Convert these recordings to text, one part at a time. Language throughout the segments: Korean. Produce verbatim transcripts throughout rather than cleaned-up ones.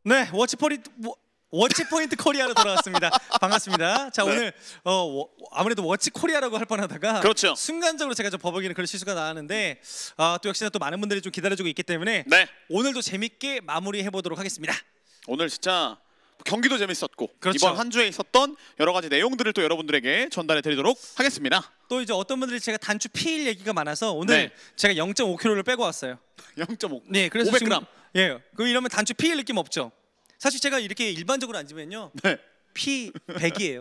네, 워치포인트 워치포인트 코리아로 돌아왔습니다. 반갑습니다. 자, 네. 오늘 어, 아무래도 워치 코리아라고 할 뻔하다가 그렇죠. 순간적으로 제가 좀 버벅이는 그런 실수가 나왔는데 아, 또 역시나 또 많은 분들이 좀 기다려주고 있기 때문에 네. 오늘도 재밌게 마무리해 보도록 하겠습니다. 오늘 진짜 경기도 재밌었고 그렇죠. 이번 한 주에 있었던 여러 가지 내용들을 또 여러분들에게 전달해 드리도록 하겠습니다. 또 이제 어떤 분들이 제가 단추 피일 얘기가 많아서 오늘 네. 제가 영 점 오 킬로그램을 빼고 왔어요. 영 점 오. 네, 그래서 오백 그램. 지금, 예, 그 이러면 단추 피일 느낌 없죠. 사실 제가 이렇게 일반적으로 앉으면요, 네. 피 백이에요.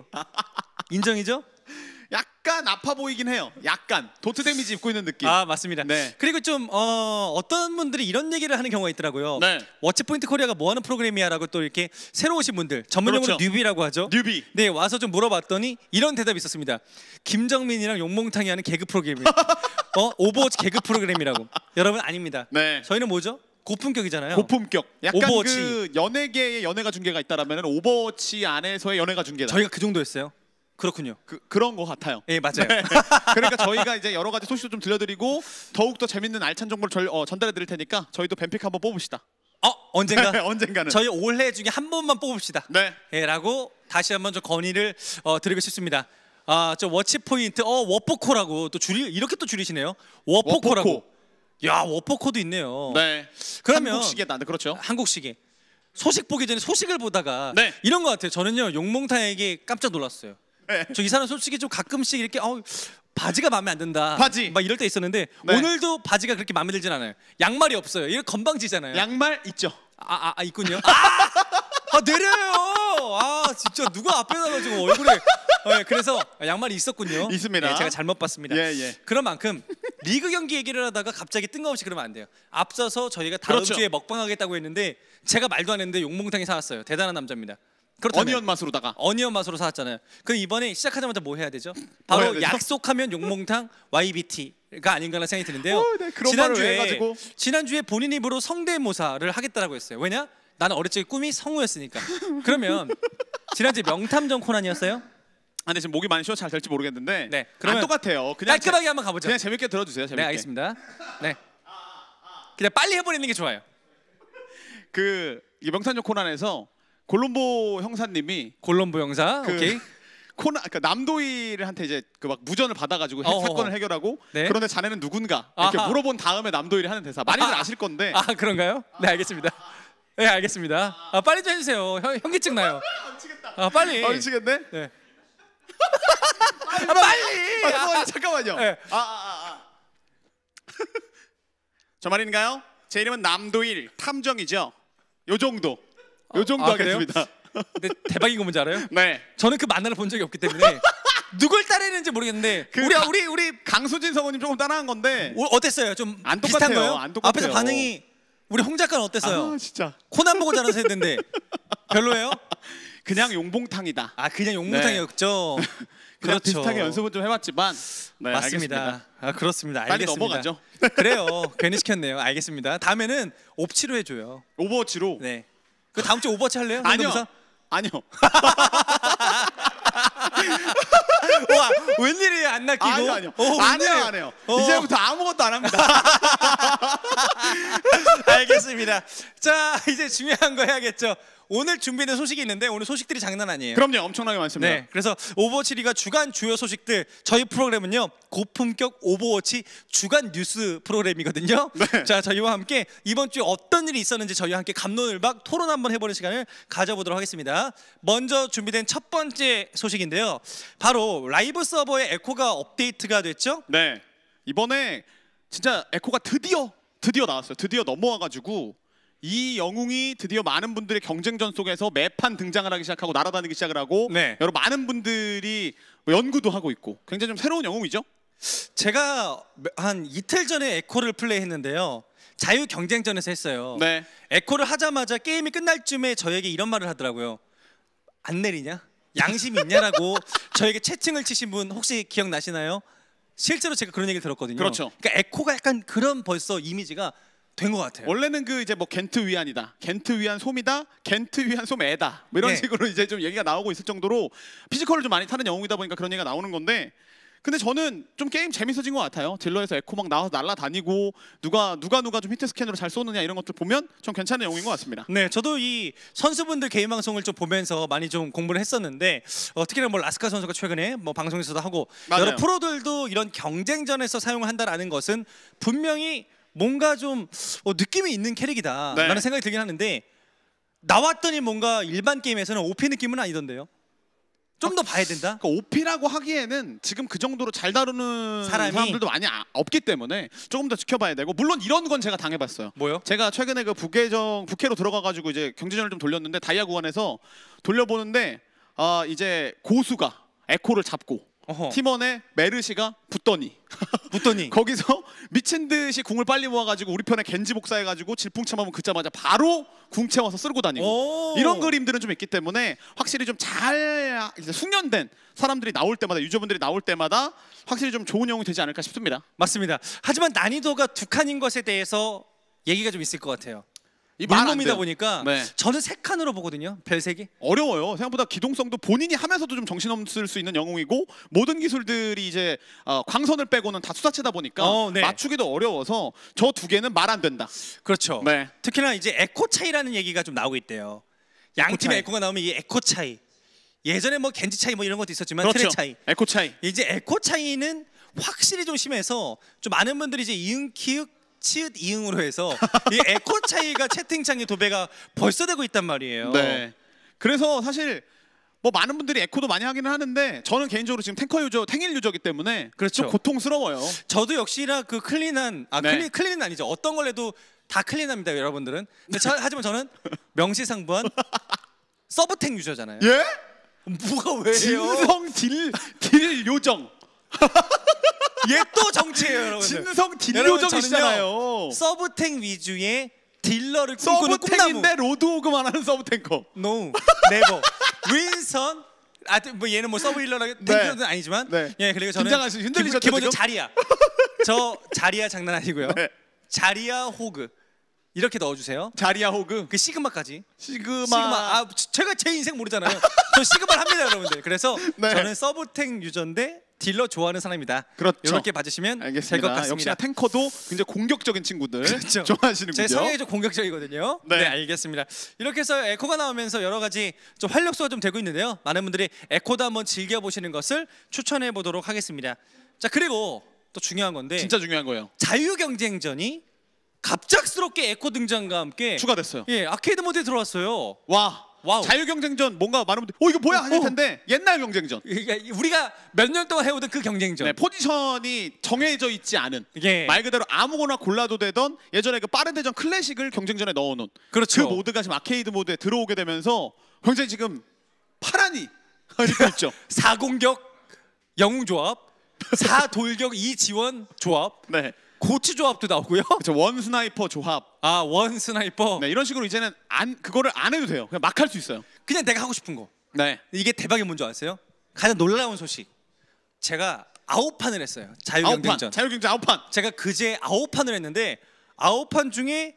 인정이죠? 약간 아파 보이긴 해요. 약간 도트 데미지 입고 있는 느낌. 아, 맞습니다. 네. 그리고 좀 어, 어떤 분들이 이런 얘기를 하는 경우가 있더라고요. 네. 워치포인트 코리아가 뭐 하는 프로그램이야라고 또 이렇게 새로 오신 분들, 전문용어로 그렇죠. 뉴비라고 하죠. 뉴비. 네, 와서 좀 물어봤더니 이런 대답이 있었습니다. 김정민이랑 용몽탕이 하는 개그 프로그램이에요. 어, 오버워치 개그 프로그램이라고. 여러분, 아닙니다. 네. 저희는 뭐죠? 고품격이잖아요. 고품격. 약간 오버워치. 그 연예계의 연예가 중계가 있다라면 오버워치 안에서의 연예가 중계다. 저희가 그 정도였어요. 그렇군요. 그, 그런 것 같아요. 예, 맞아요. 네. 그러니까 저희가 이제 여러 가지 소식도 좀 들려드리고 더욱 더 재밌는 알찬 정보를 절, 어, 전달해 드릴 테니까 저희도 뱀픽 한번 뽑읍시다. 어, 언젠가? 네, 언젠가는. 저희 올해 중에 한 번만 뽑읍시다. 네. 예, 라고 다시 한번 좀 건의를 어, 드리고 싶습니다. 아, 저 워치 포인트, 어, 워포코라고 또 줄이 이렇게 또 줄이시네요. 워포코라고. 워포코. 야, 워포코도 있네요. 네. 그러면 한국식이다. 그렇죠. 한국식에 소식 보기 전에 소식을 보다가 네. 이런 것 같아요. 저는요, 용몽타에게 깜짝 놀랐어요. 네. 저 이 사람 솔직히 좀 가끔씩 이렇게 어, 바지가 마음에 안 든다. 바지. 막 이럴 때 있었는데 네. 오늘도 바지가 그렇게 마음에 들진 않아요. 양말이 없어요. 이거 건방지잖아요. 양말 있죠. 아, 아, 아 있군요. 아! 아, 내려요. 아, 진짜 누가 앞에 나가지고 얼굴에. 네, 그래서 양말이 있었군요. 있습니다. 네, 제가 잘못 봤습니다. 예, 예. 그런 만큼 리그 경기 얘기를 하다가 갑자기 뜬금없이 그러면 안 돼요. 앞서서 저희가 다음 그렇죠. 주에 먹방하겠다고 했는데 제가 말도 안 했는데 용몽탕이 사왔어요. 대단한 남자입니다. 그렇다면 어니언 맛으로다가. 어니언 맛으로 사왔잖아요. 그럼 이번에 시작하자마자 뭐 해야 되죠? 바로 뭐 해야 되죠? 약속하면 용몽탕 와이비티가 아닌가라는 생각이 드는데요. 어, 네, 그런 지난주에 말을 왜 해가지고. 지난주에 본인 입으로 성대모사를 하겠다라고 했어요. 왜냐? 나는 어릴 적에 꿈이 성우였으니까. 그러면 지난주에 명탐정 코난이었어요? 아, 근데 지금 목이 많이 쉬어 잘 될지 모르겠는데. 네, 안 그러면 똑같아요. 그냥 깔끔하게 재, 한번 가보죠. 그냥 재밌게 들어주세요. 재밌게. 네, 알겠습니다. 네, 그냥 빨리 해버리는 게 좋아요. 그 이 명탐정 코난에서 골롬보 형사님이 골롬보 형사, 그 오케이. 코난 그 남도일한테 이제 그 막 무전을 받아가지고 해, 어허허. 사건을 해결하고 네. 그런데 자네는 누군가 이렇게 아하. 물어본 다음에 남도일이 하는 대사 많이들 아하. 아실 건데. 아, 그런가요? 네, 알겠습니다. 네, 알겠습니다. 아, 빨리 좀 해주세요. 현, 현기증 나요. 아, 빨리. 아, 미치겠네. 네. 아, 빨리. 아, 잠깐만요. 잠깐만요. 네. 아, 아, 아, 아. 저 말인가요? 제 이름은 남도일 탐정이죠. 요 정도. 요 정도 아, 그래요? 하겠습니다. 근데 대박인 거 뭔지 알아요? 네. 저는 그 만나를 본 적이 없기 때문에 누굴 따라했는지 모르겠는데 그 우리 가- 우리 우리 강수진 성우님 조금 따라한 건데. 오, 어땠어요? 좀 안 비슷한 똑같아요. 거예요? 안 똑같아요. 앞에서 반응이 우리 홍 작가는 어땠어요? 아, 진짜. 코난 보고 자라서 했는데 별로예요? 그냥 용봉탕이다. 아, 그냥 용몽탕이었죠. 그냥 그렇죠. 비슷하게 연습은 좀 해봤지만. 네, 맞습니다. 알겠습니다. 아, 그렇습니다. 빨리 알겠습니다. 넘어가죠. 그래요. 괜히 시켰네요. 알겠습니다. 다음에는 옵치로 해줘요. 오버워치로. 네. 그 다음 주 오버워치 할래요? 아니요. 성대모사? 아니요. 와, 웬일이에요? 안 낚이고? 아니요, 아니요. 어, 안 해요, 웬일이에요? 안 해요. 어. 이제부터 아무것도 안 합니다. 알겠습니다. 자, 이제 중요한 거 해야겠죠. 오늘 준비된 소식이 있는데 오늘 소식들이 장난 아니에요. 그럼요, 엄청나게 많습니다. 네, 그래서 오버워치 리가 주간 주요 소식들, 저희 프로그램은요 고품격 오버워치 주간 뉴스 프로그램이거든요. 네. 자, 저희와 함께 이번 주에 어떤 일이 있었는지 저희와 함께 갑론을박 토론 한번 해보는 시간을 가져보도록 하겠습니다. 먼저 준비된 첫 번째 소식인데요, 바로 라이브 서버의 에코가 업데이트가 됐죠. 네, 이번에 진짜 에코가 드디어 드디어 나왔어요. 드디어 넘어와가지고 이 영웅이 드디어 많은 분들의 경쟁전 속에서 매판 등장을 하기 시작하고 날아다니기 시작을 하고 네. 여러 많은 분들이 연구도 하고 있고 굉장히 좀 새로운 영웅이죠. 제가 한 이틀 전에 에코를 플레이했는데요, 자유 경쟁전에서 했어요. 네. 에코를 하자마자 게임이 끝날 쯤에 저에게 이런 말을 하더라고요. 안 내리냐? 양심이 있냐라고 저에게 채팅을 치신 분 혹시 기억나시나요? 실제로 제가 그런 얘기를 들었거든요. 그렇죠. 그러니까 에코가 약간 그런 벌써 이미지가 된 것 같아요. 원래는 그 이제 뭐 겐트 위안이다, 겐트 위안 솜이다, 겐트 위안 솜 애다, 뭐 이런 네. 식으로 이제 좀 얘기가 나오고 있을 정도로 피지컬을 좀 많이 타는 영웅이다 보니까 그런 얘기가 나오는 건데, 근데 저는 좀 게임 재밌어진 것 같아요. 딜러에서 에코 막 나와서 날아다니고 누가 누가 누가 좀 히트 스캔으로 잘 쏘느냐 이런 것들 보면 좀 괜찮은 내용인 것 같습니다. 네, 저도 이 선수분들 개인 방송을 좀 보면서 많이 좀 공부를 했었는데 어, 특히나 뭐 라스카 선수가 최근에 뭐 방송에서도 하고 맞아요. 여러 프로들도 이런 경쟁전에서 사용한다라는 것은 분명히 뭔가 좀 어, 느낌이 있는 캐릭이다라는 네. 생각이 들긴 하는데 나왔더니 뭔가 일반 게임에서는 오피 느낌은 아니던데요. 좀 더 봐야 된다. 그러니까 오피라고 하기에는 지금 그 정도로 잘 다루는 사람이? 사람들도 많이 아, 없기 때문에 조금 더 지켜봐야 되고 물론 이런 건 제가 당해봤어요. 뭐요? 제가 최근에 그 북계정 북캐로 들어가가지고 이제 경제전을 좀 돌렸는데 다이아 구간에서 돌려보는데 아 이제 고수가 에코를 잡고 어허. 팀원의 메르시가 붙더니 붙더니 거기서 미친 듯이 궁을 빨리 모아가지고 우리 편에 겐지 복사해가지고 질풍참하면 긋자마자 바로 궁 채워서 쓸고 다니고 오. 이런 그림들은 좀 있기 때문에 확실히 좀 잘 숙련된 사람들이 나올 때마다 유저분들이 나올 때마다 확실히 좀 좋은 영웅이 되지 않을까 싶습니다. 맞습니다. 하지만 난이도가 두 칸인 것에 대해서 얘기가 좀 있을 것 같아요. 이 말안 물몸이다 돼요. 보니까 네. 저는 세 칸으로 보거든요. 별 세 개. 어려워요. 생각보다 기동성도 본인이 하면서도 좀 정신없을 수 있는 영웅이고 모든 기술들이 이제 어, 광선을 빼고는 다 수사체다 보니까 어, 네. 맞추기도 어려워서 저 두 개는 말 안 된다. 그렇죠. 네. 특히나 이제 에코 차이라는 얘기가 좀 나오고 있대요. 양 에코 팀의 차이. 에코가 나오면 이 에코 차이. 예전에 뭐 겐지 차이 뭐 이런 것도 있었지만 그렇죠. 트레 차이. 에코 차이. 이제 에코 차이는 확실히 좀 심해서 좀 많은 분들이 이제 이응 키읔 치읓 이응으로 해서 이 에코 차이가 채팅창에 도배가 벌써 되고 있단 말이에요. 네. 그래서 사실 뭐 많은 분들이 에코도 많이 하기는 하는데 저는 개인적으로 지금 탱커 유저, 탱일 유저이기 때문에 그렇죠. 좀 고통스러워요. 저도 역시나 그 클린한 아 네. 클린 클린은 아니죠. 어떤 걸 해도 다 클린합니다, 여러분들은. 근데 저, 하지만 저는 명시상부한 서브탱 유저잖아요. 예? 뭐가 왜요? 진성 딜, 딜 요정. 얘 또 정치예요, 여러분들. 진성 딜 여러분, 요정이시잖아요. 서브탱 위주의 딜러를 꿈꾸는 꿈나무. 서브탱인데 로드오그만 하는 서브탱커. No, never. 윈선. 아, 뭐 얘는 뭐 서브 힐러라 탱크는 아니지만, 네. 예, 그리고 저는 긴장하시- 흔들리셨죠, 기본, 기본적으로 지금? 자리야. 저 자리야 장난 아니고요. 네. 자리야 호그 이렇게 넣어주세요. 자리아 호그. 그 시그마까지. 시그마. 시그마. 아, 제가 제 인생 모르잖아요. 저 시그마를 합니다, 여러분들. 그래서 네. 저는 서브탱 유저인데 딜러 좋아하는 사람이다. 그렇죠. 이렇게 봐주시면 될 것 알겠습니다. 같습니다. 역시나 탱커도 굉장히 공격적인 친구들 그렇죠. 좋아하시는군요. 제 성향이 좀 공격적이거든요. 네. 네. 알겠습니다. 이렇게 해서 에코가 나오면서 여러 가지 좀 활력소가 좀 되고 있는데요. 많은 분들이 에코도 한번 즐겨 보시는 것을 추천해 보도록 하겠습니다. 자, 그리고 또 중요한 건데 진짜 중요한 거예요. 자유 경쟁전이 갑작스럽게 에코 등장과 함께 추가됐어요. 예, 아케이드 모드에 들어왔어요. 와. 와우. 자유 경쟁전 뭔가 많은 분들 어 이거 뭐야 하실 어. 텐데 옛날 경쟁전. 이게 우리가 몇 년 동안 해오던 그 경쟁전. 네, 포지션이 정해져 있지 않은 예. 말 그대로 아무거나 골라도 되던 예전에 그 빠른 대전 클래식을 경쟁전에 넣어놓은 그렇죠. 그 모드가 지금 아케이드 모드에 들어오게 되면서 굉장히 지금 파란이 흐르고 있죠. 사공격 영웅 조합, 사돌격 이지원 조합, 네, 고치 조합도 나오고요. 그렇죠. 원 스나이퍼 조합. 아, 원 스나이퍼. 네, 이런 식으로 이제는 안 그거를 안 해도 돼요. 그냥 막 할 수 있어요. 그냥 내가 하고 싶은 거. 네, 이게 대박이 뭔지 아세요? 가장 놀라운 소식. 제가 아홉 판을 했어요. 자유 아홉 판 경쟁전. 자유 경쟁 아홉 판. 제가 그제 아홉 판을 했는데 아홉 판 중에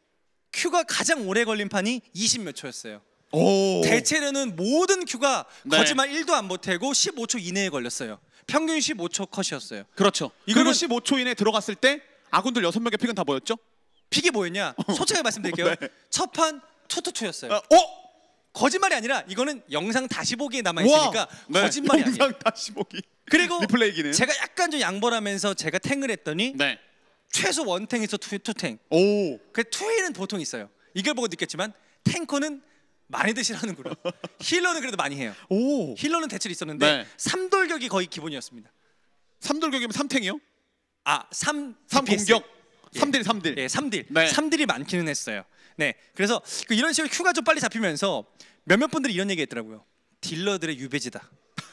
큐가 가장 오래 걸린 판이 이십몇 초였어요. 오. 대체로는 모든 큐가 네. 거짓말 일도 안 보태고 십오 초 이내에 걸렸어요. 평균 십오 초 컷이었어요. 그렇죠. 이거는- 그리고 십오 초 이내 들어갔을 때 아군들 여섯 명의 픽은 다 뭐였죠? 픽이 뭐였냐? 솔직하게 말씀드릴게요. 네. 첫 판 투투투였어요. 어? 어? 거짓말이 아니라 이거는 영상 다시 보기에 남아 있으니까 네. 거짓말이 아니에요. 영상 다시 보기. 그리고 리플레이 기능. 제가 약간 좀 양보를 하면서 제가 탱을 했더니 네. 최소 원탱에서 투, 투탱. 오. 그 투에는 보통 있어요. 이걸 보고 느꼈지만 탱커는 많이 드시라는구나. 힐러는 그래도 많이 해요. 오. 힐러는 대체로 있었는데 네. 삼돌격이 거의 기본이었습니다. 삼돌격이면 삼탱이요? 아, 삼 삼 디피에스. 공격. 예. 삼 딜 삼 딜. 예, 삼 딜. 네. 삼 딜이 많기는 했어요. 네. 그래서 그 이런 식으로 큐가 좀 빨리 잡히면서 몇몇 분들이 이런 얘기 했더라고요. 딜러들의 유배지다.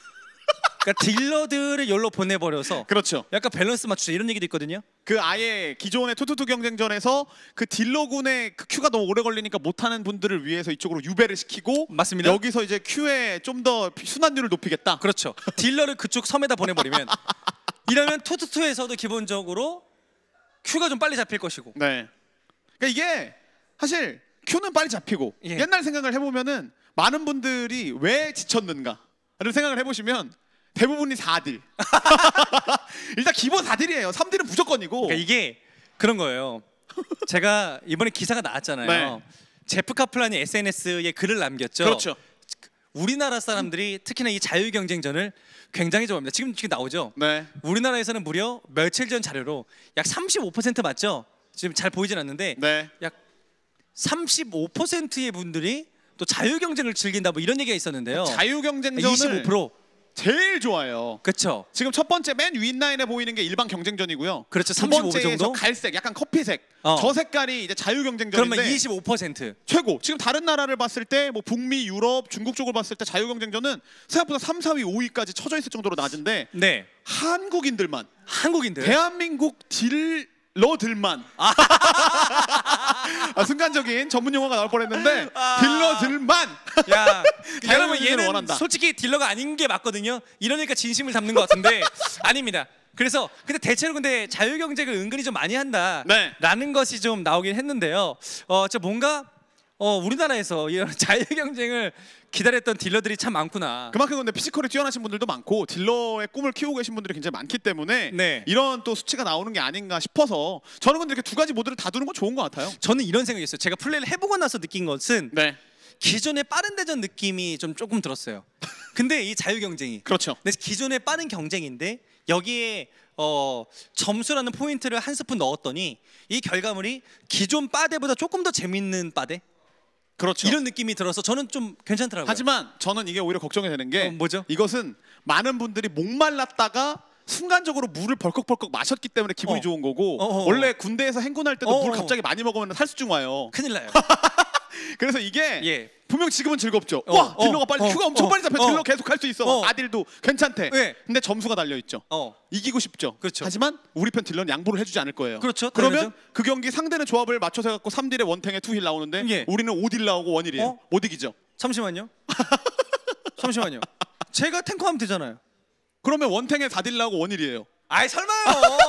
그러니까 딜러들을 열로 보내버려서 그렇죠. 약간 밸런스 맞추자 이런 얘기도 있거든요. 그 아예 기존의 투투투 경쟁전에서 그 딜러군의 그 큐가 너무 오래 걸리니까 못하는 분들을 위해서 이쪽으로 유배를 시키고 맞습니다. 여기서 이제 큐에 좀 더 순환율을 높이겠다. 그렇죠. 딜러를 그쪽 섬에다 보내버리면 이러면 투투투에서도 기본적으로 큐가 좀 빨리 잡힐 것이고. 네. 그러니까 이게 사실 큐는 빨리 잡히고 예. 옛날 생각을 해보면은 많은 분들이 왜 지쳤는가를 생각을 해보시면 대부분이 사 딜. 일단 기본 사 딜이에요. 삼 딜은 무조건이고. 그러니까 이게 그런 거예요. 제가 이번에 기사가 나왔잖아요. 네. 제프 카플란이 에스엔에스에 글을 남겼죠. 그렇죠. 우리나라 사람들이 특히나 이 자유 경쟁전을 굉장히 좋아합니다. 지금 지금 나오죠. 네. 우리나라에서는 무려 며칠 전 자료로 약 삼십오 퍼센트 맞죠? 지금 잘 보이진 않는데 네. 약 삼십오 퍼센트의 분들이 또 자유 경쟁을 즐긴다 뭐 이런 얘기가 있었는데요. 자유 경쟁전을 이십오 퍼센트. 제일 좋아요. 그렇죠. 지금 첫 번째 맨 윗라인에 보이는 게 일반 경쟁전이고요. 그렇죠. 두 삼십오 번째 정도? 갈색, 약간 커피색. 어. 저 색깔이 이제 자유 경쟁전인데 그러면 이십오 퍼센트. 최고. 지금 다른 나라를 봤을 때 뭐 북미, 유럽, 중국 쪽을 봤을 때 자유 경쟁전은 생각보다 삼, 사 위, 오 위까지 쳐져 있을 정도로 낮은데 네. 한국인들만 한국인들. 대한민국 딜러들만 아, 순간적인 전문 용어가 나올 뻔했는데 아. 딜러들만 야, 자유 여러분 경쟁을 얘는 원한다. 솔직히 딜러가 아닌 게 맞거든요. 이러니까 진심을 담는 것 같은데 아닙니다. 그래서 근데 대체로 근데 자유 경쟁을 은근히 좀 많이 한다라는 네. 것이 좀 나오긴 했는데요. 어, 저 뭔가 어, 우리나라에서 이런 자유 경쟁을 기다렸던 딜러들이 참 많구나. 그만큼 근데 피지컬이 뛰어나신 분들도 많고 딜러의 꿈을 키우고 계신 분들이 굉장히 많기 때문에 네. 이런 또 수치가 나오는 게 아닌가 싶어서 저는 근데 이렇게 두 가지 모드를 다 두는 건 좋은 것 같아요. 저는 이런 생각이었어요. 제가 플레이를 해보고 나서 느낀 것은 네, 기존의 빠른 대전 느낌이 좀 조금 들었어요. 근데 이 자유 경쟁이 그렇죠. 근데 기존의 빠른 경쟁인데 여기에 어, 점수라는 포인트를 한 스푼 넣었더니 이 결과물이 기존 빠데보다 조금 더 재밌는 빠데 그렇죠. 이런 느낌이 들어서 저는 좀 괜찮더라고요. 하지만 저는 이게 오히려 걱정이 되는 게 어, 뭐죠? 이것은 많은 분들이 목말랐다가 순간적으로 물을 벌컥벌컥 마셨기 때문에 기분이 어. 좋은 거고 어, 어, 어. 원래 군대에서 행군할 때도 어, 물 어. 갑자기 많이 먹으면 탈수증 와요. 큰일 나요. 그래서 이게 예. 분명 지금은 즐겁죠. 어, 와 어, 딜러가 빨리 어, 큐가 엄청 어, 빨리 잡혀 어. 딜러 계속 할 수 있어. 어. 아딜도 괜찮대. 네. 근데 점수가 달려 있죠. 어. 이기고 싶죠. 그렇죠. 하지만 우리 편 딜러는 양보를 해주지 않을 거예요. 그렇죠. 그러면 당연하죠. 그 경기 상대는 조합을 맞춰서 해갖고 삼 딜에 원탱에 투 힐 나오는데 예. 우리는 오 딜 나오고 원 힐이에요. 어? 못 이기죠. 잠시만요. 잠시만요. 제가 탱커하면 되잖아요. 그러면 원탱에 사 딜 나오고 원 힐이에요. 아이 설마요.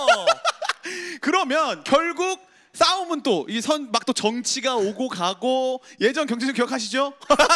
그러면 결국 싸움은 또 이 선 막 또 정치가 오고 가고 예전 경제적 기억하시죠?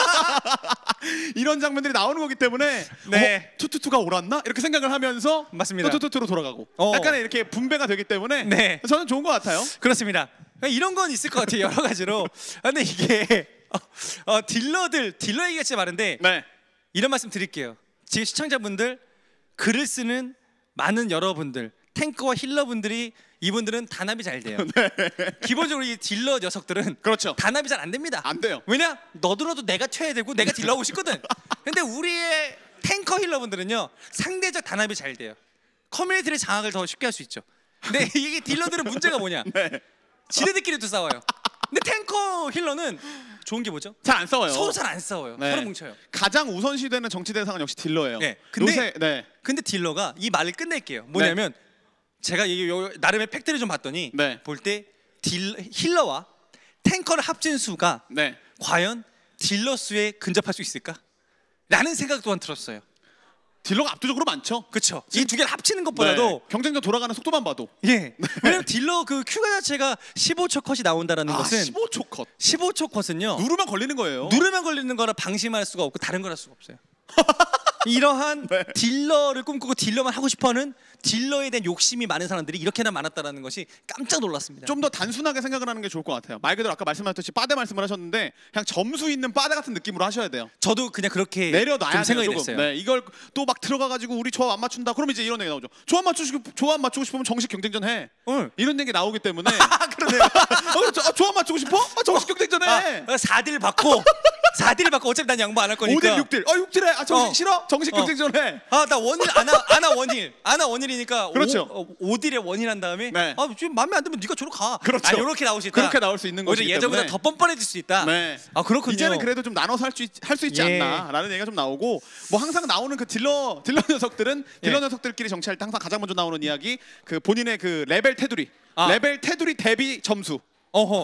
이런 장면들이 나오는 거기 때문에 네. 어, 투투투가 옳았나? 이렇게 생각을 하면서 맞습니다. 또 투투투로 돌아가고 어. 약간의 이렇게 분배가 되기 때문에 네. 저는 좋은 것 같아요. 그렇습니다. 이런 건 있을 것 같아요. 여러 가지로. 근데 이게 어, 어, 딜러들 딜러 얘기가 진짜 많은데 네. 이런 말씀 드릴게요. 지금 시청자분들 글을 쓰는 많은 여러분들 탱커와 힐러분들이 이분들은 단합이 잘 돼요. 네. 기본적으로 이 딜러 녀석들은 그렇죠. 단합이 잘 안 됩니다. 안 돼요. 왜냐? 너들어도 내가 튀어야 되고 내가 딜러하고 싶거든. 근데 우리의 탱커 힐러분들은요 상대적 단합이 잘 돼요. 커뮤니티를 장악을 더 쉽게 할 수 있죠. 근데 이게 딜러들은 문제가 뭐냐? 네. 지네들끼리도 싸워요. 근데 탱커 힐러는 좋은 게 뭐죠? 잘 안 싸워요. 서로 잘 안 싸워요. 네. 서로 뭉쳐요. 가장 우선시되는 정치 대상은 역시 딜러예요. 네. 근데 요새 네. 근데 딜러가 이 말을 끝낼게요. 뭐냐면 제가 이 요- 나름의 팩트를 좀 봤더니 네. 볼 때 딜 힐러와 탱커를 합친 수가 네. 과연 딜러 수에 근접할 수 있을까? 라는 생각 또한 들었어요. 딜러가 압도적으로 많죠. 그렇죠. 이 두 개를 합치는 것보다도 네. 경쟁전 돌아가는 속도만 봐도 예. 왜냐면 딜러 그 큐가 자체가 십오 초 컷이 나온다라는 아, 것은 십오 초 컷. 십오 초 컷은요. 누르면 걸리는 거예요. 누르면 걸리는 거라 방심할 수가 없고 다른 걸 할 수가 없어요. 이러한 네. 딜러를 꿈꾸고 딜러만 하고 싶어하는 딜러에 대한 욕심이 많은 사람들이 이렇게나 많았다라는 것이 깜짝 놀랐습니다. 좀 더 단순하게 생각을 하는 게 좋을 것 같아요. 말 그대로 아까 말씀하셨듯이 빠데 말씀을 하셨는데 그냥 점수 있는 빠데 같은 느낌으로 하셔야 돼요. 저도 그냥 그렇게 내려놔야 좀 돼요. 생각이 조금. 됐어요. 네, 이걸 또 막 들어가가지고 우리 조합 안 맞춘다. 그러면 이제 이런 얘기 나오죠. 조합 맞추고 조합 맞추고 싶으면 정식 경쟁전 해. 응. 이런 얘기 나오기 때문에 아 그러네요. 어, 저- 아, 조합 맞추고 싶어? 아, 정식 경쟁전 해. 아, 사 딜 받고 사 딜 받고 어차피 난 양보 안 할 거니까. 오 딜 육 딜. 아 육 딜 해. 아 정식 어. 싫어? 정식 어. 경쟁전 해. 아 나 원일 아나 아나 원일 아나 원일이니까 그렇죠. 오, 어, 오 딜에 원일 한 다음에 네. 아 지금 마음에 안 들면 네가 저로 가. 그렇죠. 아, 이렇게 나올 수 있다. 그렇게 나올 수 있는 오히려 것이기 예전보다 때문에. 더 뻔뻔해질 수 있다. 네. 아 그렇군요. 이제는 그래도 좀 나눠서 할 수 할 수 있지 예. 않나라는 얘기가 좀 나오고 뭐 항상 나오는 그 딜러 딜러 녀석들은 딜러 예. 녀석들끼리 정치할 때 항상 가장 먼저 나오는 이야기 그 본인의 그 레벨 테두리 아. 레벨 테두리 대비 점수 어허.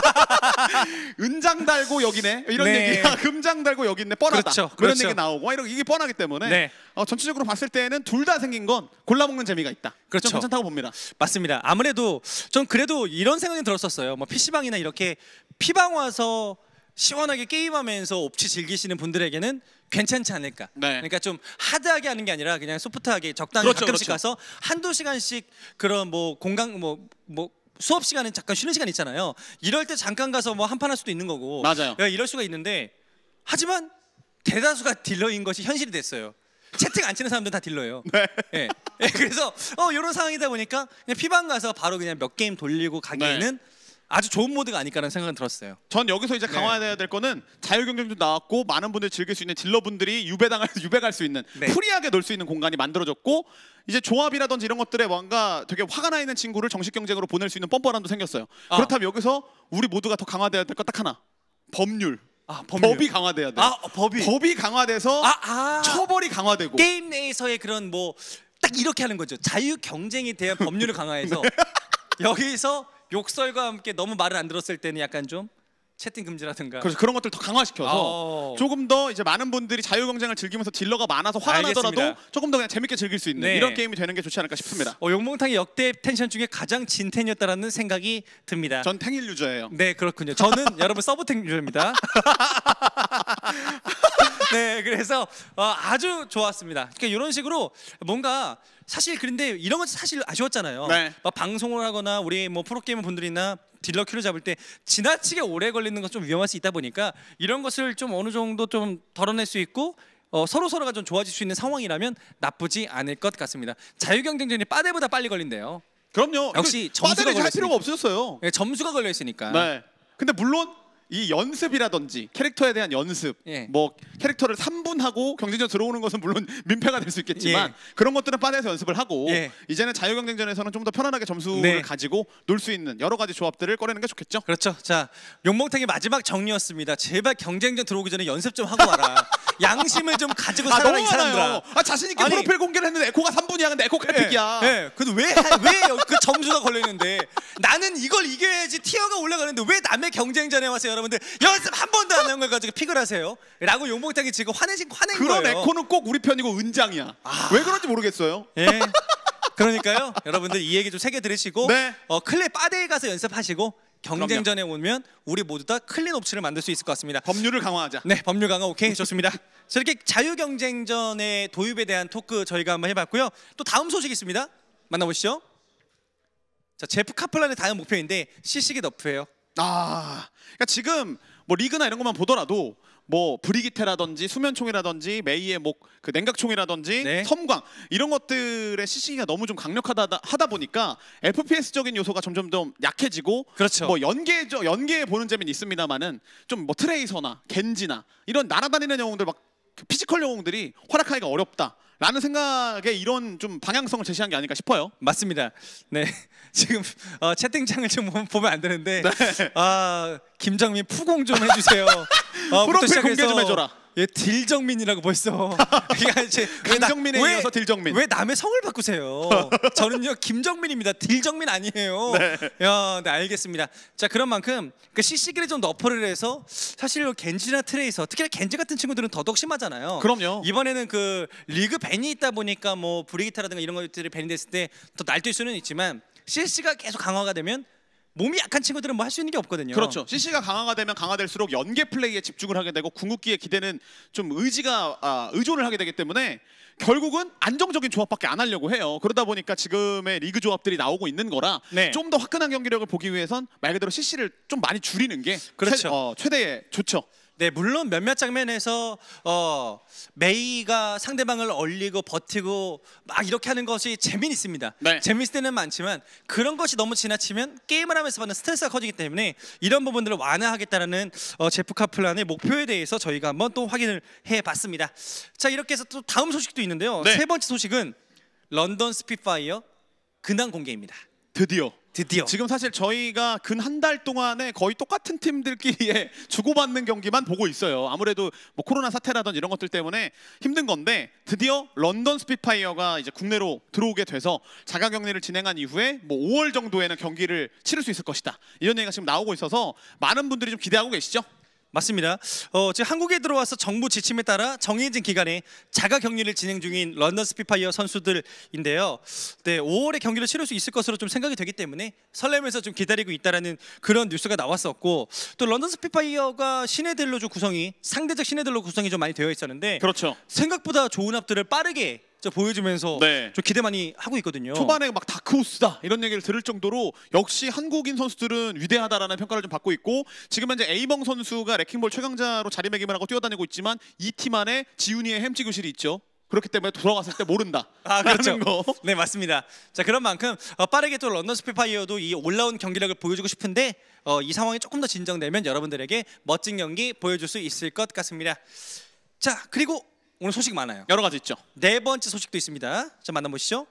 은장 달고 여기네 이런 네. 얘기야 금장 달고 여기 있네 뻔하다 그렇죠, 뭐 이런 그렇죠. 얘기 나오고 이런 이게 뻔하기 때문에 네. 어, 전체적으로 봤을 때는 둘 다 생긴 건 골라 먹는 재미가 있다. 그렇죠. 좀 괜찮다고 봅니다. 맞습니다. 아무래도 전 그래도 이런 생각이 들었었어요. 뭐 피시방이나 이렇게 피방 와서 시원하게 게임하면서 옵치 즐기시는 분들에게는 괜찮지 않을까. 네. 그러니까 좀 하드하게 하는 게 아니라 그냥 소프트하게 적당히 그렇죠, 가끔씩 그렇죠. 가서 한두 시간씩 그런 뭐 공강 뭐 뭐 수업 시간에 잠깐 쉬는 시간 있잖아요. 이럴 때 잠깐 가서 뭐 한판 할 수도 있는 거고. 맞아요. 야, 이럴 수가 있는데 하지만 대다수가 딜러인 것이 현실이 됐어요. 채팅 안 치는 사람들은 다 딜러예요. 네. 예. 예, 그래서 어 이런 상황이다 보니까 그냥 피방 가서 바로 그냥 몇 게임 돌리고 가기에는 아주 좋은 모드가 아닐까라는 생각은 들었어요. 전 여기서 이제 네. 강화해야 될 거는 자유경쟁도 나왔고 많은 분들이 즐길 수 있는 딜러분들이 유배당할 유배갈 수 있는 네. 프리하게 놀 수 있는 공간이 만들어졌고 이제 조합이라든지 이런 것들에 뭔가 되게 화가 나 있는 친구를 정식 경쟁으로 보낼 수 있는 뻔뻔함도 생겼어요. 아. 그렇다면 여기서 우리 모두가 더 강화돼야 될 거 딱 하나. 법률. 아, 법률. 법이 강화돼야 돼. 아, 어, 법이. 법이 강화돼서 아, 아. 처벌이 강화되고 게임 내에서의 그런 뭐 딱 이렇게 하는 거죠. 자유 경쟁에 대한 법률을 강화해서 여기서 욕설과 함께 너무 말을 안 들었을 때는 약간 좀 채팅 금지라든가. 그래서 그런 것들 더 강화시켜서 어. 조금 더 이제 많은 분들이 자유 경쟁을 즐기면서 딜러가 많아서 화가 알겠습니다. 나더라도 조금 더 그냥 재밌게 즐길 수 있는 네. 이런 게임이 되는 게 좋지 않을까 싶습니다. 어, 용몽탕의 역대 텐션 중에 가장 진텐이었다라는 생각이 듭니다. 전 탱일 유저예요. 네, 그렇군요. 저는 여러분 서브탱 유저입니다. 네, 그래서 어, 아주 좋았습니다. 그러니까 이런 식으로 뭔가 사실 그런데 이런 건 사실 아쉬웠잖아요. 네. 막 방송을 하거나 우리 뭐 프로게이머 분들이나 딜러 큐를 잡을 때 지나치게 오래 걸리는 건 좀 위험할 수 있다 보니까 이런 것을 좀 어느 정도 좀 덜어낼 수 있고 어, 서로 서로가 좀 좋아질 수 있는 상황이라면 나쁘지 않을 것 같습니다. 자유경쟁전이 빠데보다 빨리 걸린대요. 그럼요. 역시 이거 점수가 빠데를 할 걸렸으니까. 필요가 없었어요. 네, 점수가 걸려 있으니까. 네. 근데 물론 이 연습이라든지 캐릭터에 대한 연습, 예. 뭐 캐릭터를 삼 분 하고 경쟁전 들어오는 것은 물론 민폐가 될 수 있겠지만 예. 그런 것들은 빠데에서 연습을 하고 예. 이제는 자유경쟁전에서는 좀 더 편안하게 점수를 네. 가지고 놀 수 있는 여러 가지 조합들을 꺼내는 게 좋겠죠. 그렇죠. 자, 용몽탱의 마지막 정리였습니다. 제발 경쟁전 들어오기 전에 연습 좀 하고 와라. 양심을 좀 가지고 아 살아라 너무 이 사람들아. 많아요. 아 자신 있게 아니, 프로필 공개를 했는데 에코가 삼 분이야. 근데 에코 칼픽이야. 예. 근데 왜왜 그 점수가 걸려 있는데 나는 이걸 이겨야지 티어가 올라가는데 왜 남의 경쟁전에 와서 여러분들 연습 한 번도 안 한 걸 가지고 픽을 하세요? 라고 용몽탱이 지금 화내신 화낸 그런 거예요. 에코는 꼭 우리 편이고 은장이야. 아. 왜 그런지 모르겠어요. 예. 그러니까요. 여러분들 이 얘기 좀 새겨 들으시고 네. 어, 클레 바데에 가서 연습하시고 경쟁전에 오면 우리 모두 다 클린 옵션을 만들 수 있을 것 같습니다. 법률을 강화하자. 네, 법률 강화 오케이 좋습니다. 자, 이렇게 자유 경쟁전의 도입에 대한 토크 저희가 한번 해봤고요. 또 다음 소식 있습니다. 만나보시죠. 자, 제프 카플란의 다음 목표인데 시식이 너프예요. 아, 그러니까 지금 뭐 리그나 이런 것만 보더라도 뭐 브리기테라든지 수면총이라든지 메이의 뭐그 냉각총이라든지 네. 섬광 이런 것들의 씨씨기가 너무 좀 강력하다 하다 보니까 에프피에스적인 요소가 점점 좀 약해지고 그렇죠. 뭐 연계 연계에 보는 재미는 있습니다만은 좀 뭐 트레이서나 겐지나 이런 날아다니는 영웅들 막그 피지컬 영웅들이 활약하기가 어렵다라는 생각에 이런 좀 방향성을 제시한 게 아닐까 싶어요. 맞습니다. 네, 지금 어, 채팅창을 좀 보면 안 되는데 네. 아 김정민 푸공 좀 해주세요. 어, 프로필 부터 공개 좀 시작해서 해줘라. 예, 딜정민이라고 벌써. 그러니까 이제 왜 나- 강정민에 왜- 이어서 딜정민. 왜 남의 성을 바꾸세요? 저는요 김정민입니다. 딜정민 아니에요. 네. 야, 네 알겠습니다. 자 그런 만큼 그 씨씨기를 좀 너프를 해서 사실 겐지나 트레이서 특히나 겐지 같은 친구들은 더더욱 심하잖아요. 그럼요. 이번에는 그 리그 밴이 있다 보니까 뭐 브리기타라든가 이런 것들이 밴이 됐을 때 더 날뛸 수는 있지만 씨씨가 계속 강화가 되면 몸이 약한 친구들은 뭐 할 수 있는 게 없거든요. 그렇죠. 씨씨가 강화가 되면 강화될수록 연계 플레이에 집중을 하게 되고 궁극기에 기대는 좀 의지가 아, 의존을 하게 되기 때문에 결국은 안정적인 조합밖에 안 하려고 해요. 그러다 보니까 지금의 리그 조합들이 나오고 있는 거라 네. 좀 더 화끈한 경기력을 보기 위해선 말 그대로 씨씨를 좀 많이 줄이는 게 그렇죠. 최, 어, 최대의 좋죠. 네, 물론 몇몇 장면에서 어, 메이가 상대방을 얼리고 버티고 막 이렇게 하는 것이 재미는 있습니다. 네. 재미있을 때는 많지만 그런 것이 너무 지나치면 게임을 하면서 받는 스트레스가 커지기 때문에 이런 부분들을 완화하겠다라는 어, 제프 카플란의 목표에 대해서 저희가 한번 또 확인을 해봤습니다. 자, 이렇게 해서 또 다음 소식도 있는데요. 네. 세 번째 소식은 런던 스피파이어 근황 공개입니다. 드디어. 드디어. 지금 사실 저희가 근 한 달 동안에 거의 똑같은 팀들끼리의 주고받는 경기만 보고 있어요. 아무래도 뭐 코로나 사태라든지 이런 것들 때문에 힘든 건데 드디어 런던 스피파이어가 이제 국내로 들어오게 돼서 자가격리를 진행한 이후에 뭐 오월 정도에는 경기를 치를 수 있을 것이다. 이런 얘기가 지금 나오고 있어서 많은 분들이 좀 기대하고 계시죠? 맞습니다. 어, 지금 한국에 들어와서 정부 지침에 따라 정해진 기간에 자가 격리를 진행 중인 런던 스피파이어 선수들인데요. 네, 오월에 경기를 치를 수 있을 것으로 좀 생각이 되기 때문에 설레면서 좀 기다리고 있다라는 그런 뉴스가 나왔었고, 또 런던 스피파이어가 신예들로 좀 구성이 상대적 신예들로 구성이 좀 많이 되어 있었는데 그렇죠. 생각보다 좋은 합들을 빠르게 보여주면서 네. 좀 기대 많이 하고 있거든요. 초반에 막 다크호스다 이런 얘기를 들을 정도로 역시 한국인 선수들은 위대하다라는 평가를 좀 받고 있고, 지금 현재 에이멍 선수가 레킹볼 최강자로 자리매김을 하고 뛰어다니고 있지만 이 팀 안에 지훈이의 햄찌교실이 있죠. 그렇기 때문에 돌아갔을 때 모른다. 아, 그렇죠. 거. 네, 맞습니다. 자, 그런 만큼 어, 빠르게 또 런던 스피파이어도 이 올라온 경기력을 보여주고 싶은데 어, 이 상황이 조금 더 진정되면 여러분들에게 멋진 경기 보여줄 수 있을 것 같습니다. 자, 그리고 오늘 소식 많아요. 여러 가지 있죠. 네 번째 소식도 있습니다. 자, 만나보시죠.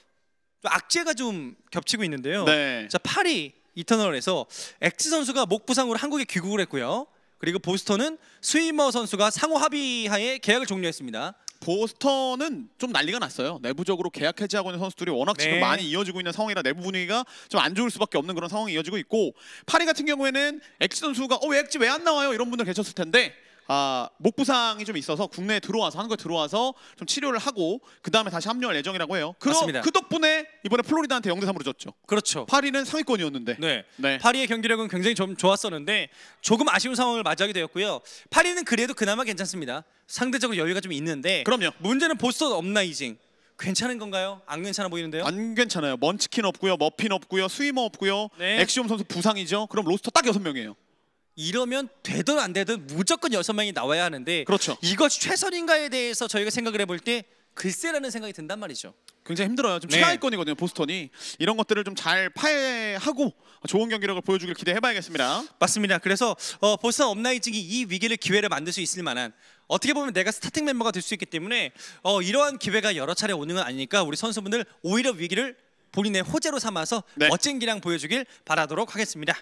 악재가 좀 겹치고 있는데요. 네. 자, 파리 이터널에서 엑스 선수가 목 부상으로 한국에 귀국을 했고요. 그리고 보스턴은 스위머 선수가 상호 합의하에 계약을 종료했습니다. 보스턴은 좀 난리가 났어요. 내부적으로 계약 해지하고 있는 선수들이 워낙 지금 네. 많이 이어지고 있는 상황이라 내부 분위기가 좀 안 좋을 수밖에 없는 그런 상황이 이어지고 있고, 파리 같은 경우에는 엑스 선수가 어, 왜 엑스 왜 안 나와요? 이런 분들 계셨을 텐데 아, 목 부상이 좀 있어서 국내에 들어와서 한국에 들어와서 좀 치료를 하고 그 다음에 다시 합류할 예정이라고 해요. 그, 맞습니다. 그 덕분에 이번에 플로리다한테 영 대 삼으로 졌죠. 그렇죠. 파리는 상위권이었는데. 네. 네. 파리의 경기력은 굉장히 좀 좋았었는데 조금 아쉬운 상황을 맞이하게 되었고요. 파리는 그래도 그나마 괜찮습니다. 상대적으로 여유가 좀 있는데 그럼요. 문제는 보스턴 업라이징. 괜찮은 건가요? 안 괜찮아 보이는데요? 안 괜찮아요. 먼치킨 없고요, 머핀 없고요, 스위머 없고요. 네. 엑시옴 선수 부상이죠. 그럼 로스터 딱 여섯 명이에요. 이러면 되든 안 되든 무조건 여섯 명이 나와야 하는데 그렇죠. 이것이 최선인가에 대해서 저희가 생각을 해볼 때 글쎄라는 생각이 든단 말이죠. 굉장히 힘들어요. 좀 네. 최하위권이거든요, 보스턴이. 이런 것들을 좀 잘 파해하고 좋은 경기력을 보여주길 기대해봐야겠습니다. 맞습니다. 그래서 어, 보스턴 업라이징이 이 위기를 기회를 만들 수 있을 만한, 어떻게 보면 내가 스타팅 멤버가 될 수 있기 때문에 어, 이러한 기회가 여러 차례 오는 건 아니니까 우리 선수분들 오히려 위기를 본인의 호재로 삼아서 네. 멋진 기량 보여주길 바라도록 하겠습니다.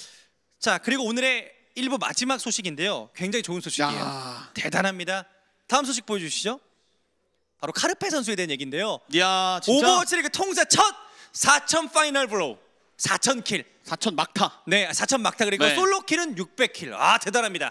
자, 그리고 오늘의 일 부 마지막 소식인데요. 굉장히 좋은 소식이에요. 야. 대단합니다. 다음 소식 보여주시죠. 바로 카르페 선수에 대한 얘기인데요. 야, 진짜 오버워치 리그 통산 첫 사천 파이널 브로우, 사천 킬. 사천 막타. 네, 사천 막타. 그리고 네. 솔로 킬은 육백 킬. 아, 대단합니다.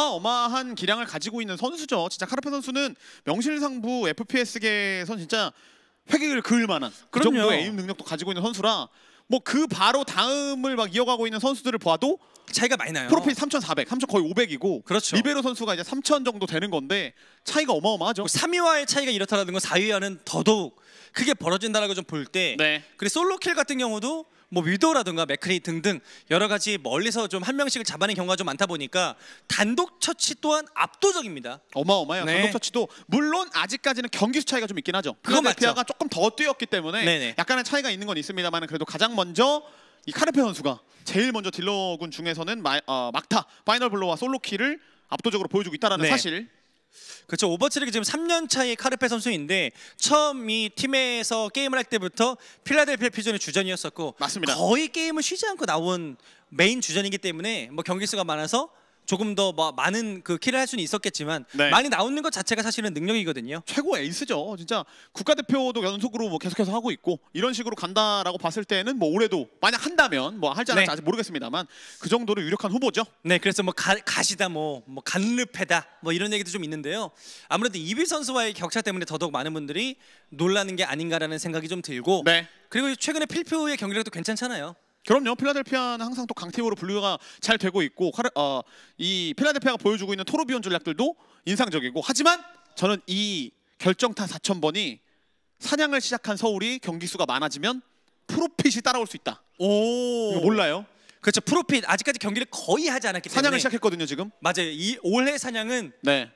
어마어마한 기량을 가지고 있는 선수죠. 진짜 카르페 선수는 명실상부 에프피에스계에선 진짜 회귀를 그을 만한 그 그럼요. 정도의 에임 능력도 가지고 있는 선수라, 뭐 그 바로 다음을 막 이어가고 있는 선수들을 봐도 차이가 많이 나요. 프로필 삼천사백, 삼천 거의 오백이고, 그렇죠. 리베로 선수가 이제 삼천 정도 되는 건데 차이가 어마어마하죠. 삼 위와의 차이가 이렇다라는 건 사 위와는 더더욱 크게 벌어진다라고 좀 볼 때. 네. 그리고 솔로 킬 같은 경우도 뭐 위도라든가 맥크리 등등 여러 가지 멀리서 좀 한 명씩을 잡아낸 경우가 좀 많다 보니까 단독 처치 또한 압도적입니다. 어마어마해요. 네. 단독 처치도 물론 아직까지는 경기 수 차이가 좀 있긴 하죠. 그건 필라델피아가 맞죠. 조금 더 뛰었기 때문에 네네. 약간의 차이가 있는 건 있습니다만, 그래도 가장 먼저 이 카르페 선수가 제일 먼저 딜러군 중에서는 마, 어, 막타, 파이널 블로와 솔로 킬을 압도적으로 보여주고 있다는 네. 사실. 그렇죠. 오버워치 리그 지금 삼 년 차의 카르페 선수인데 처음 이 팀에서 게임을 할 때부터 필라델피아 퓨전의 주전이었었고, 맞습니다. 거의 게임을 쉬지 않고 나온 메인 주전이기 때문에 뭐 경기 수가 많아서 조금 더 뭐 많은 그 킬을 할 수는 있었겠지만 네. 많이 나오는 것 자체가 사실은 능력이거든요. 최고 에이스죠. 진짜 국가대표도 연속으로 뭐 계속해서 하고 있고, 이런 식으로 간다라고 봤을 때는 뭐 올해도 만약 한다면, 뭐 할지 안 할지 네. 아직 모르겠습니다만 그 정도로 유력한 후보죠. 네, 그래서 뭐 가, 가시다 뭐, 뭐 간르페다 뭐 이런 얘기도 좀 있는데요. 아무래도 이 위 선수와의 격차 때문에 더더욱 많은 분들이 놀라는 게 아닌가라는 생각이 좀 들고, 네. 그리고 최근에 필표의 경기력도 괜찮잖아요. 그럼요. 필라델피아는 항상 또 강팀으로 분류가 잘 되고 있고, 카르, 어, 이 필라델피아가 보여주고 있는 토르비온 전략들도 인상적이고, 하지만 저는 이 결정타 사천 번이 사냥을 시작한 서울이 경기 수가 많아지면 프로핏이 따라올 수 있다. 오, 이거 몰라요? 그렇죠. 프로핏 아직까지 경기를 거의 하지 않았기 때문에 사냥을 시작했거든요 지금. 맞아요. 이 올해 사냥은 네,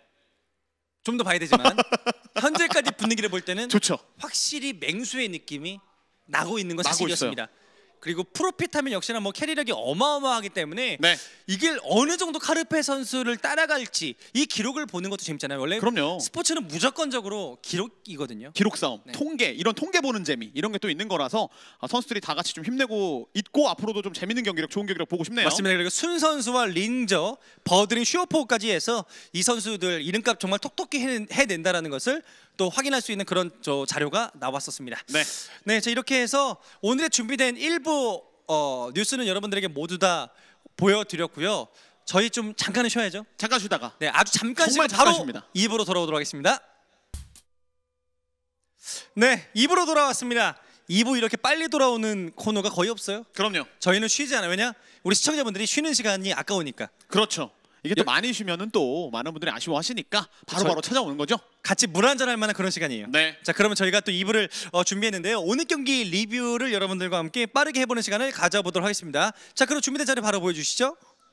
좀 더 봐야 되지만 현재까지 분위기를 볼 때는 좋죠. 확실히 맹수의 느낌이 나고 있는 건 나고 사실이었습니다. 그리고 프로핏하면 역시나 뭐 캐리력이 어마어마하기 때문에 네. 이게 어느 정도 카르페 선수를 따라갈지 이 기록을 보는 것도 재밌잖아요. 원래 그럼요. 스포츠는 무조건적으로 기록이거든요. 기록 싸움, 네. 통계, 이런 통계 보는 재미, 이런 게 또 있는 거라서 선수들이 다 같이 좀 힘내고 있고, 앞으로도 좀 재밌는 경기력, 좋은 경기력 보고 싶네요. 맞습니다. 그리고 순 선수와 린저, 버드린, 슈어포까지 해서 이 선수들 이름값 정말 톡톡히 해- 해낸다라는 것을 또 확인할 수 있는 그런 저 자료가 나왔었습니다. 네. 네, 자 이렇게 해서 오늘의 준비된 일부 어, 뉴스는 여러분들에게 모두 다 보여드렸고요. 저희 좀 잠깐은 쉬어야죠. 잠깐 쉬다가. 네, 아주 잠깐 쉬고 정말 잠깐 바로 쉽니다. 이 부로 돌아오도록 하겠습니다. 네, 이 부로 돌아왔습니다. 이 부 이렇게 빨리 돌아오는 코너가 거의 없어요. 그럼요. 저희는 쉬지 않아요. 왜냐? 우리 시청자분들이 쉬는 시간이 아까우니까. 그렇죠. 이게 또 여- 많이 쉬면은 또 많은 분들이 아쉬워하시니까 바로바로 저- 찾아오는 거죠. 같이 물 한잔 할 만한 그런 시간이에요. 네. 자, 그러면 저희가 또 이 부를 어, 준비했는데요. 오늘 경기 리뷰를 여러분들과 함께 빠르게 해보는 시간을 가져보도록 하겠습니다. 자, 그럼 준비된 자리 바로 보여주시죠.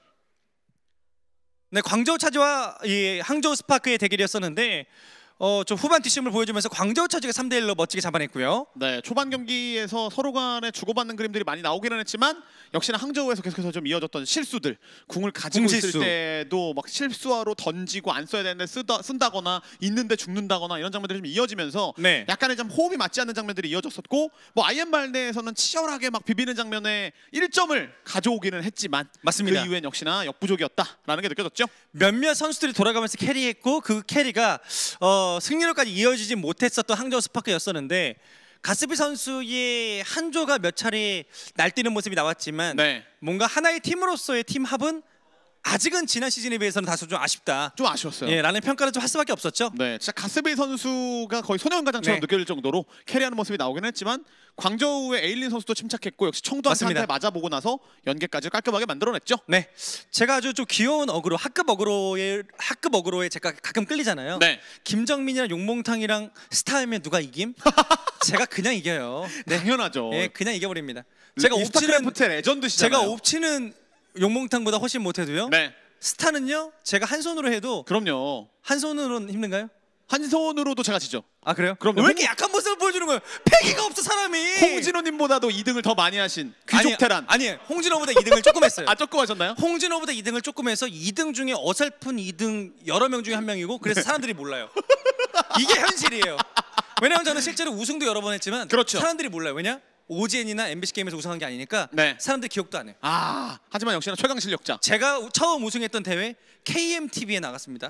네, 광저우 차지와 이 항저우 스파크의 대결이었었는데 어, 좀 후반 뒷심을 보여주면서 광저우 차지가 삼 대 일로 멋지게 잡아냈고요. 네, 초반 경기에서 서로 간에 주고받는 그림들이 많이 나오기는 했지만 역시나 항저우에서 계속해서 좀 이어졌던 실수들, 궁을 가지고 궁실수. 있을 때도 막 실수하로 던지고 안 써야 되는데 쓰다, 쓴다거나 있는데 죽는다거나 이런 장면들이 좀 이어지면서 네. 약간의 좀 호흡이 맞지 않는 장면들이 이어졌었고 뭐 아이엠 발네에서는 치열하게 막 비비는 장면에 일 점을 가져오기는 했지만 맞습니다. 그 이후엔 역시나 역부족이었다라는 게 느껴졌죠. 몇몇 선수들이 돌아가면서 캐리했고 그 캐리가 어, 승리로까지 이어지지 못했었던 항저우 스파크였었는데 가스비 선수의 한조가 몇 차례 날뛰는 모습이 나왔지만 네. 뭔가 하나의 팀으로서의 팀 합은 아직은 지난 시즌에 비해서는 다소 좀 아쉽다. 좀 아쉬웠어요. 예, 라는 평가를 좀 할 수밖에 없었죠. 네, 진짜 가스베이 선수가 거의 소년가장처럼 네. 느껴질 정도로 캐리하는 모습이 나오긴 했지만 광저우의 에일린 선수도 침착했고 역시 청도한테 맞습니다. 맞아보고 나서 연계까지 깔끔하게 만들어냈죠. 네, 제가 아주 좀 귀여운 어그로, 학급 어그로의 학급 어그로에 제가 가끔 끌리잖아요. 네. 김정민이랑 용몽탕이랑 스타하면 누가 이김? 제가 그냥 이겨요. 네, 당연하죠. 예, 그냥 이겨버립니다. 제가 제가 옵치는 스타크래프트 레전드시잖아요. 제가 옵치는 용몽탕보다 훨씬 못해도요. 네, 스타는요, 제가 한 손으로 해도 그럼요. 한 손으로는 힘든가요? 한 손으로도 제가 지죠. 아 그래요? 그럼요. 왜 이렇게 약한 모습을 보여주는 거예요? 패기가 없어 사람이. 홍진호님보다도 이 등을 더 많이 하신 귀족 테란. 아니, 아니 홍진호보다 이 등을 조금 했어요. 아 조금 하셨나요? 홍진호보다 이 등을 조금 해서 이 등 중에 어설픈 이 등 여러 명 중에 한 명이고 그래서 사람들이 몰라요. 이게 현실이에요. 왜냐면 저는 실제로 우승도 여러 번 했지만 그렇죠. 사람들이 몰라요. 왜냐? 오지엔이나 엠비씨 게임에서 우승한 게 아니니까 네. 사람들이 기억도 안 해요. 아 하지만 역시나 최강 실력자. 제가 우- 처음 우승했던 대회 케이엠티비에 나갔습니다.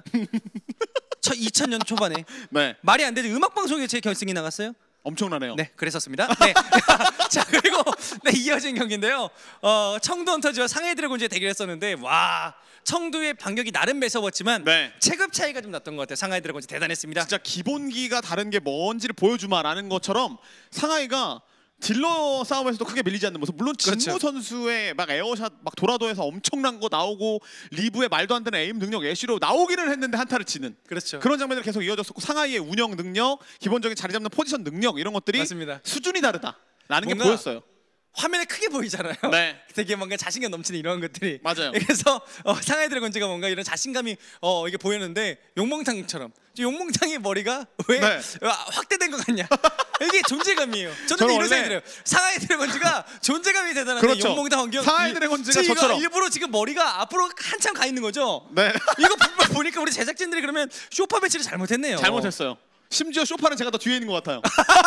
저 이천 년 초반에 네, 말이 안 되죠. 음악 방송에 제 결승이 나갔어요. 엄청나네요. 네, 그랬었습니다. 네. 자, 그리고 네, 이어진 경기인데요. 어, 청도 헌터즈와 상해 드래곤즈의 대결했었는데 와, 청도의 반격이 나름 매서웠지만 네. 체급 차이가 좀 났던 것 같아요. 상하이 드래곤즈 대단했습니다. 진짜 기본기가 다른 게 뭔지를 보여주마라는 것처럼 상하이가 딜러 싸움에서도 크게 밀리지 않는 모습. 물론 진무 그렇죠. 선수의 막 에어샷 막 도라도에서 엄청난 거 나오고 리브의 말도 안 되는 에임 능력 애쉬로 나오기는 했는데 한타를 치는 그렇죠. 그런 장면들이 계속 이어졌었고 상하이의 운영 능력, 기본적인 자리 잡는 포지션 능력 이런 것들이 맞습니다. 수준이 다르다라는 게 뭔가 보였어요. 화면에 크게 보이잖아요. 네. 되게 뭔가 자신감 넘치는 이런 것들이. 맞아요. 그래서 어, 상하이 드래곤즈가 뭔가 이런 자신감이 어, 이게 보였는데 용몽탕처럼 용몽탕의 머리가 왜 네. 어, 확대된 것 같냐? 이게 존재감이에요. 저는 저는 이런 원래- 생각이 들어요. 상하이 드래곤즈가 존재감이 대단한데 그렇죠. 용몽탕 환경. 상하이 이- 드래곤즈가 지금 이거 저처럼. 일부러 지금 머리가 앞으로 한참 가 있는 거죠. 네. 이거 보- 보니까 우리 제작진들이 그러면 쇼파 배치를 잘못했네요. 잘못했어요. 심지어 쇼파는 제가 더 뒤에 있는 것 같아요.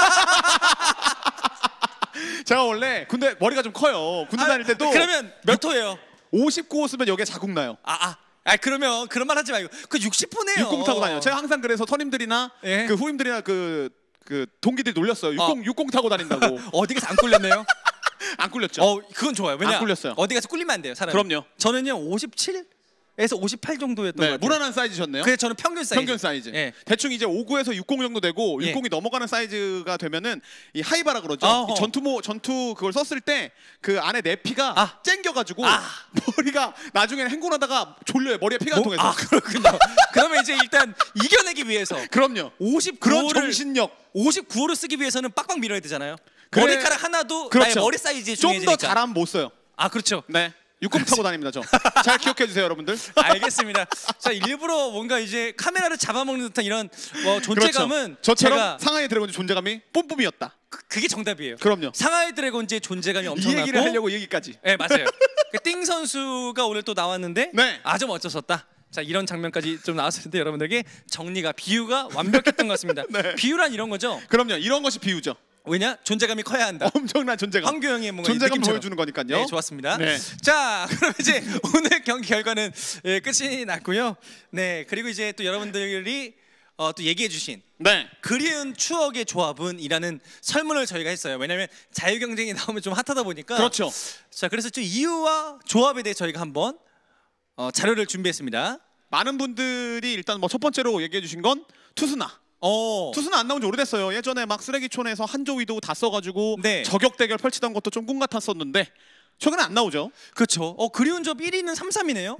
제가 원래 군대 머리가 좀 커요. 군대 다닐 때도 그러면 몇 호예요? 오십구 호 쓰면 여기에 자국 나요. 아 아. 아 그러면 그런 말 하지 말고 그 육십 호네요. 육공 타고 다녀요. 제가 항상 그래서 선임들이나 예. 그 후임들이나 그, 그 동기들이 놀렸어요. 육공, 육공 타고 다닌다고. 어디 가서 안 꿀렸네요? 안 꿀렸죠. 어 그건 좋아요. 왜냐? 안 꿀렸어요. 어디 가서 꿀리면 안 돼요, 사람. 그럼요. 저는요 오십칠에서 오십팔 정도였던 네, 것 같아요. 무난한 사이즈셨네요. 그래 저는 평균 사이즈. 평균 사이즈. 예. 대충 이제 오구에서 육공 정도 되고 예. 육공이 넘어가는 사이즈가 되면은 이 하이바라 그러죠. 어허. 이 전투모 전투 그걸 썼을 때 그 안에 내피가 아. 쨍겨가지고 아. 머리가 나중에는 행군하다가 졸려요. 머리에 피가 안 뭐? 통해서. 아 그렇군요. 그러면 이제 일단 이겨내기 위해서 그럼요. 오십구 그런 호를 정신력. 오십구 호를 쓰기 위해서는 빡빡 밀어야 되잖아요. 그래. 머리카락 하나도 그렇죠. 나의 머리 사이즈에 좀 중요해지니까. 더 잘하면 못 써요. 아 그렇죠. 네. 육공 타고 다닙니다, 저. 잘 기억해 주세요, 여러분들. 알겠습니다. 자 일부러 뭔가 이제 카메라를 잡아먹는 듯한 이런 뭐 존재감은 그렇죠. 저처럼 제가 상하이 드래곤즈 존재감이 뿜뿜이었다. 그, 그게 정답이에요. 그럼요. 상하이 드래곤즈의 존재감이 이 엄청나고 얘기를 하려고 이 얘기까지. 네 맞아요. 그 띵 선수가 오늘 또 나왔는데 네. 아주 멋졌었다. 자 이런 장면까지 좀 나왔을 텐데 여러분들에게 정리가 비유가 완벽했던 것 같습니다. 네. 비유란 이런 거죠. 그럼요. 이런 것이 비유죠. 왜냐 존재감이 커야 한다. 엄청난 존재감. 황교영의 뭔가 이 존재감 느낌처럼. 보여주는 거니까요. 네 좋았습니다. 네. 자 그럼 이제 오늘 경기 결과는 예, 끝이 났고요. 네 그리고 이제 또 여러분들이 어, 또 얘기해주신 네. 그리운 추억의 조합은이라는 설문을 저희가 했어요. 왜냐하면 자유 경쟁이 나오면 좀 핫하다 보니까. 그렇죠. 자 그래서 좀 이유와 조합에 대해 저희가 한번 어, 자료를 준비했습니다. 많은 분들이 일단 뭐 첫 번째로 얘기해 주신 건 투스나. 어. 투스나 안 나온 지 오래됐어요. 예전에 막 쓰레기촌에서 한조 위도우 다 써가지고 네. 저격 대결 펼치던 것도 좀 꿈 같았었는데 최근에 안 나오죠. 그렇죠. 어, 그리운 점 일 위는 삼삼이네요.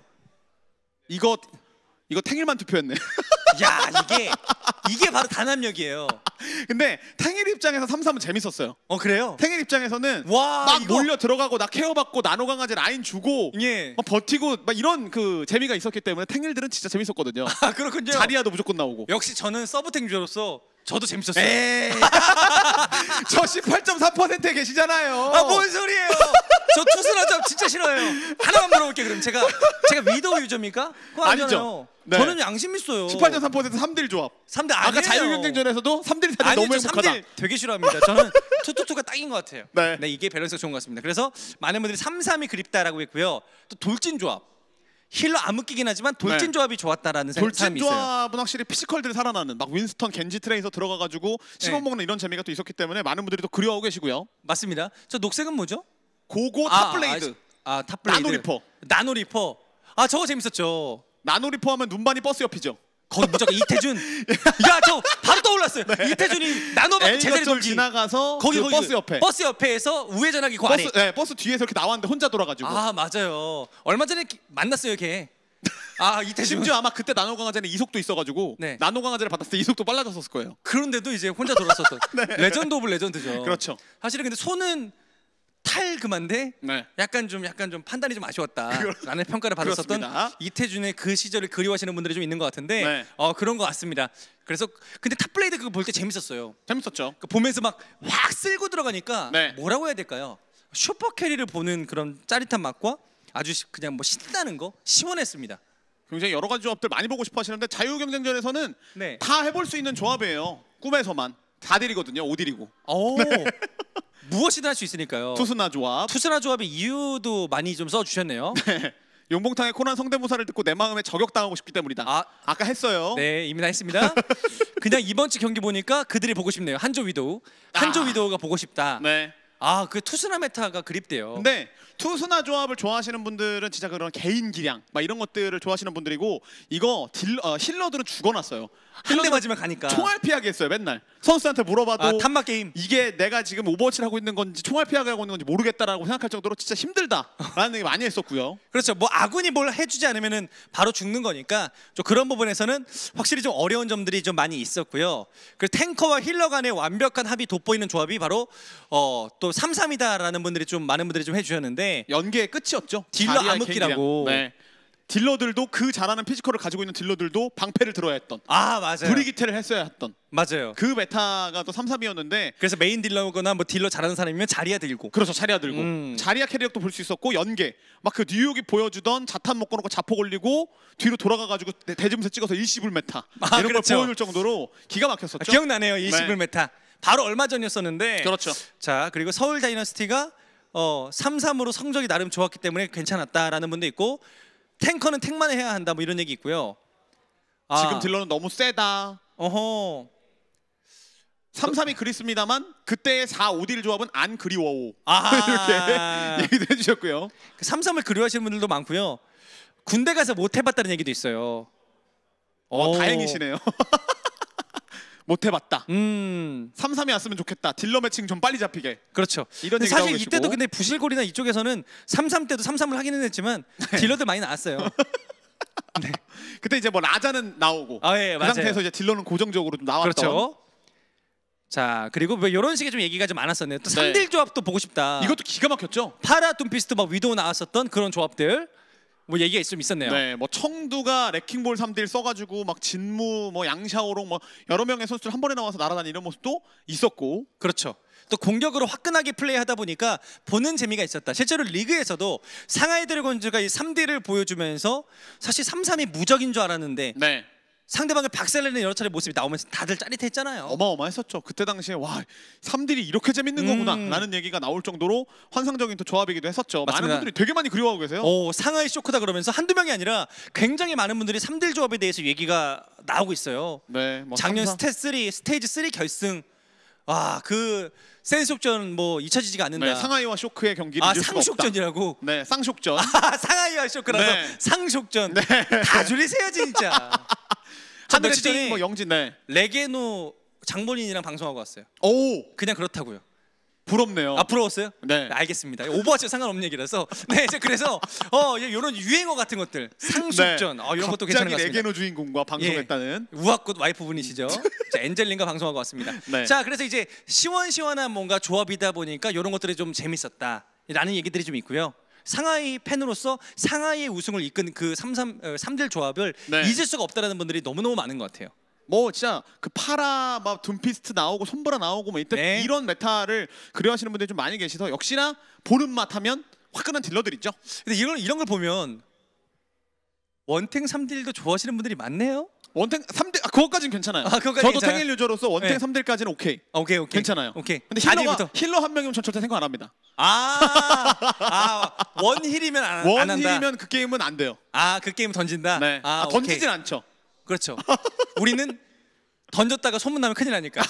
이거 이거 탱일만 투표했네. 야, 이게 이게 바로 단합력이에요. 근데 탱일 입장에서 삼삼은 재밌었어요. 어, 그래요? 탱일 입장에서는 와, 막 이거- 몰려 들어가고 나 케어받고 나노 강아지 라인 주고 예. 막 버티고 막 이런 그 재미가 있었기 때문에 탱일들은 진짜 재밌었거든요. 아, 그렇군요. 자리아도 무조건 나오고. 역시 저는 서브탱 유저로서 저도 재밌었어요. 에이. 저 십팔 점 삼 퍼센트에 계시잖아요. 아, 뭔 소리예요? 저 투스나 잡 진짜 싫어해요. 하나만 물어볼게요. 그럼 제가 제가 위도우 유저입니까? 그거 아니죠. 아니잖아요. 네. 저는 양심 있어요. 십팔 점 삼 퍼센트 삼 딜 조합. 삼 대 아니에요. 아까 자유경쟁전에서도 삼 딜 사 딜 아니죠. 너무 행복하다. 삼 대 되게 싫어합니다. 저는 투투투가 딱인 것 같아요. 네. 네, 이게 밸런스가 좋은 것 같습니다. 그래서 많은 분들이 삼삼이 그립다라고 했고요. 또 돌진 조합. 힐러 암흑기긴 하지만 돌진 네. 조합이 좋았다라는 돌진 사람이 있어요. 조합은 확실히 피지컬들이 살아나는 막 윈스턴 겐지 트레이서 들어가가지고 씹어먹는 이런 재미가 또 있었기 때문에 많은 분들이 또 그리워하고 계시고요. 맞습니다. 저 녹색은 뭐죠? 고고 아, 탑블레이드. 아, 아, 탑블레이드. 나노리퍼. 나노리퍼. 아, 저거 재밌었죠. 나노리퍼 하면 눈반이 버스 옆이죠. 거기 무조건 이태준. 야, 저 바로 떠올랐어요. 이태준이 나노마크 제자리 엘리거점 돌기. 지나가서 거기 그 거기 버스 옆에. 버스 옆에서 우회전하기 그 아래. 버스, 네, 버스 뒤에서 이렇게 나왔는데 혼자 돌아가지고. 아, 맞아요. 얼마 전에 기- 만났어요, 걔. 아, 이태준. 심지어 아마 그때 나노 강아지는 이속도 있어가지고 네. 나노 강아지를 받았을 때 이속도 빨라졌을 거예요. 그런데도 이제 혼자 돌았었던 레전드 오브 레전드죠. 그렇죠. 사실은 근데 손은 탈 그만데 네. 약간 좀 약간 좀 판단이 좀 아쉬웠다라는 평가를 받았었던 그렇습니다. 이태준의 그 시절을 그리워하시는 분들이 좀 있는 것 같은데 네. 어, 그런 것 같습니다. 그래서 근데 탑블레이드 그거 볼 때 재밌었어요. 재밌었죠. 그 보면서 막 확 쓸고 들어가니까 네. 뭐라고 해야 될까요? 슈퍼 캐리를 보는 그런 짜릿한 맛과 아주 시- 그냥 뭐 신나는 거 시원했습니다. 굉장히 여러 가지 조합들 많이 보고 싶어 하시는데 자유경쟁전에서는 네. 다 해볼 수 있는 조합이에요. 꿈에서만. 사 딜이거든요. 오 딜이고. 오, 무엇이든 할 수 있으니까요. 투스나 조합. 투스나 조합의 이유도 많이 좀 써주셨네요. 용봉탕의 코난 성대모사를 듣고 내 마음에 저격당하고 싶기 때문이다. 아, 아까 했어요. 네, 이미 다 했습니다. 그냥 이번 주 경기 보니까 그들이 보고 싶네요. 한조 위도우, 한조 아. 위도우가 보고 싶다. 네. 아, 그 투스나 메타가 그립대요. 근데 투스나 조합을 좋아하시는 분들은 진짜 그런 개인 기량 막 이런 것들을 좋아하시는 분들이고 이거 딜, 어, 힐러들은 죽어놨어요. 한 대 맞으면 가니까. 총알 피하게 했어요. 맨날 선수한테 물어봐도 아, 탐막 게임. 이게 내가 지금 오버워치를 하고 있는 건지 총알 피하게 하고 있는 건지 모르겠다라고 생각할 정도로 진짜 힘들다라는 얘기 많이 했었고요. 그렇죠. 뭐 아군이 뭘 해주지 않으면은 바로 죽는 거니까 좀 그런 부분에서는 확실히 좀 어려운 점들이 좀 많이 있었고요. 그리고 탱커와 힐러 간의 완벽한 합이 돋보이는 조합이 바로 어, 또 삼삼이다라는 분들이 좀 많은 분들이 좀 해주셨는데 연계의 끝이었죠. 딜러 자리아의 암흑기라고. 개인 기량. 네. 딜러들도 그 잘하는 피지컬을 가지고 있는 딜러들도 방패를 들어야 했던 아, 맞아요. 브리기테를 했어야 했던 맞아요. 그 메타가 또 삼삼이었는데 그래서 메인 딜러거나 뭐 딜러 잘하는 사람이면 자리야 들고. 그렇죠. 자리아 들고 음. 자리아 캐리력도 볼 수 있었고 연계 막 그 뉴욕이 보여주던 자탄 먹고놓고 자폭 올리고 뒤로 돌아가가지고 대- 대짐수 찍어서 일시불 메타 아, 이런 그렇죠. 걸 보여줄 정도로 기가 막혔었죠. 아, 기억나네요. 이십일 네. 메타. 바로 얼마 전이었었는데. 그렇죠. 자, 그리고 서울 다이너스티가 어, 삼삼으로 성적이 나름 좋았기 때문에 괜찮았다라는 분도 있고 탱커는 탱만 해야 한다 뭐 이런 얘기 있고요. 아, 지금 딜러는 너무 세다. 어허. 삼삼이 그립습니다만 그때의 사, 오 딜 조합은 안 그리워오. 아. 이렇게 얘기도 해주셨고요. 그 삼삼을 그리워하시는 분들도 많고요. 군대 가서 못 해봤다는 얘기도 있어요. 어, 오. 다행이시네요. 못 해봤다. 음, 삼삼이 왔으면 좋겠다. 딜러 매칭 좀 빨리 잡히게. 그렇죠. 이런 근데 얘기도 사실 하고 이때도 계시고. 근데 부실골이나 이쪽에서는 삼삼 때도 삼삼을 하기는 했지만 딜러들 많이 나왔어요. 그때 이제 뭐 라자는 나오고 아, 예, 그 맞아요. 상태에서 이제 딜러는 고정적으로 좀 나왔던. 그렇죠. 자, 그리고 뭐 이런 식의 좀 얘기가 좀 많았었네요. 또 네. 삼딜 조합도 보고 싶다. 이것도 기가 막혔죠. 파라 둠피스트 막 위도우 나왔었던 그런 조합들 뭐 얘기가 좀 있었네요. 네, 뭐 청두가 레킹볼 삼 딜 써가지고 막 진무, 뭐 양샤오롱, 뭐 여러 명의 선수들 한 번에 나와서 날아다니는 이런 모습도 있었고. 그렇죠. 또 공격으로 화끈하게 플레이하다 보니까 보는 재미가 있었다. 실제로 리그에서도 상하이 드래곤즈가 이 삼딜을 보여주면서 사실 삼삼이 무적인 줄 알았는데 네, 상대방을 박살내는 여러 차례 모습이 나오면서 다들 짜릿했잖아요. 어마어마했었죠. 그때 당시에 와 삼 딜이 이렇게 재밌는 음. 거구나라는 얘기가 나올 정도로 환상적인 또 조합이기도 했었죠. 맞습니다. 많은 분들이 되게 많이 그리워하고 계세요. 오, 상하이 쇼크다 그러면서 한두 명이 아니라 굉장히 많은 분들이 삼딜 조합에 대해서 얘기가 나오고 있어요. 네, 뭐 작년 삼삼. 스테 삼 스테이지 삼 결승 아, 그 센스욕전 뭐 잊혀지지가 않는다. 네, 상하이와 쇼크의 경기를 아, 잊을 수가 없다. 상쇼전이라고. 네, 쌍쇼전. 아, 상하이와 쇼크라서 네. 상쇼전. 네. 다 줄이세요 진짜. 저 며칠 전에 하늘의 뭐 영진. 네. 레게노 장본인이랑 방송하고 왔어요. 오, 그냥 그렇다고요. 부럽네요. 아, 부러웠어요? 네. 알겠습니다. 오버워치 상관없는 얘기라서. 네, 이제 그래서 어 이런 유행어 같은 것들, 상속전, 네. 어, 이런 것도 괜찮은 것 갑자기 같습니다. 레게노 주인공과 방송했다는. 우아꽃 와이프분이시죠. 자, 엔젤린과 방송하고 왔습니다. 네. 자, 그래서 이제 시원시원한 뭔가 조합이다 보니까 이런 것들이 좀 재밌었다라는 얘기들이 좀 있고요. 상하이 팬으로서 상하이의 우승을 이끈 그 삼삼 삼들 조합을 네. 잊을 수가 없다라는 분들이 너무너무 많은 것 같아요. 뭐 진짜 그 파라 막 둠피스트 나오고 손보라 나오고 뭐 이때 네. 이런 메타를 그리워하시는 분들이 좀 많이 계셔서 역시나 보는 맛 하면 화끈한 딜러들 있죠. 근데 이런 이런 걸 보면 원탱 삼딜도 좋아하시는 분들이 많네요. 원탱 삼딜 아, 그거까지는 괜찮아요. 아, 그거까지 저도 괜찮아요? 탱일 유저로서 원탱 네. 삼딜까지는 오케이. 아, 오케이 오케이 괜찮아요. 오케이. 근데 힐러가 아니부터. 힐러 한 명이면 전 절대 생각 안 합니다. 아, 아 원힐이면 안, 안 한다. 원힐이면 그 게임은 안 돼요. 아, 그 게임 던진다. 네. 아, 아, 던지진 오케이. 않죠. 그렇죠. 우리는 던졌다가 소문 나면 큰일 나니까.